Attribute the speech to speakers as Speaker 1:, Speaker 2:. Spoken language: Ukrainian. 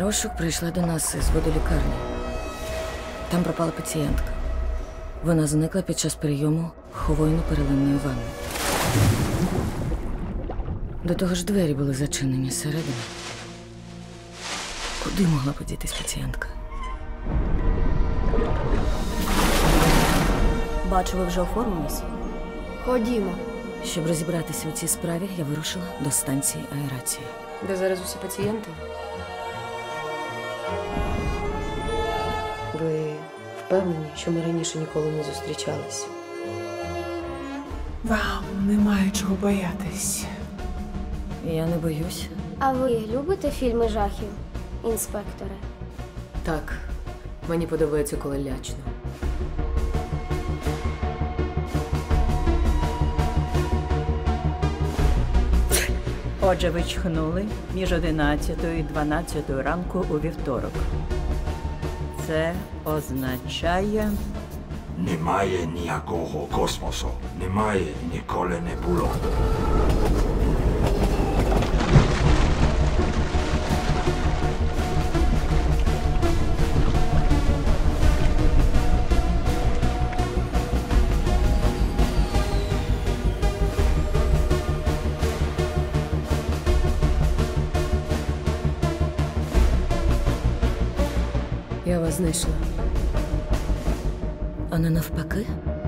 Speaker 1: розшук прийшла до нас із водолікарні. Там пропала пацієнтка. Вона зникла під час прийому хвойно-переливної ванни. До того ж двері були зачинені зсередини. Куди могла подітись пацієнтка?
Speaker 2: Бачу, ви вже оформились.
Speaker 3: Ходімо.
Speaker 1: Щоб розібратися у цій справі, я вирушила до станції аерації.
Speaker 3: Де зараз усі пацієнти? Ви впевнені, що ми раніше ніколи не зустрічались?
Speaker 4: Вам немає чого боятись.
Speaker 1: Я не боюсь.
Speaker 5: А ви любите фільми жахів, інспекторе?
Speaker 3: Так. Мені подобається, коли лячно.
Speaker 6: Отже, ви чхнули між 11 і 12 ранку у вівторок. Це означає...
Speaker 7: Немає ніякого космосу. Немає і ніколи не було.
Speaker 3: Я вас знайшла.
Speaker 1: А не навпаки?